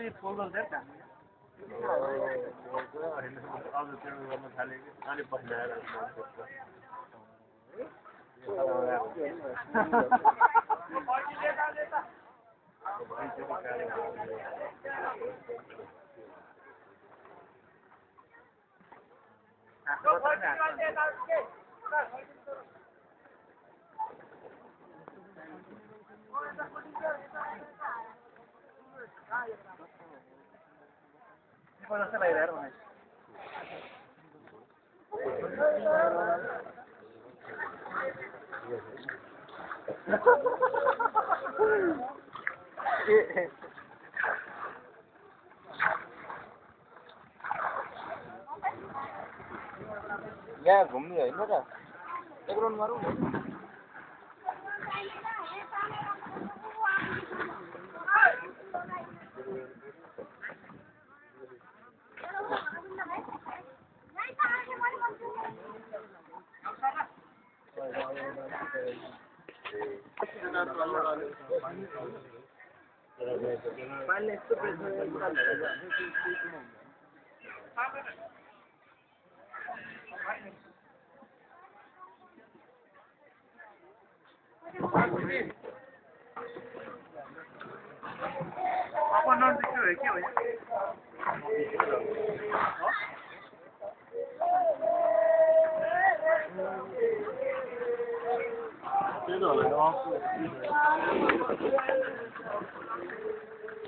चाहिँ फोल्डर दिएर अझ त्यो गर्न थाल्यो कि अलिक बस्लाएर यहाँ घुम्ने होइन र एक राउन्ड मारौँ न पानी यस्तो apa non itu ya क्या हो ya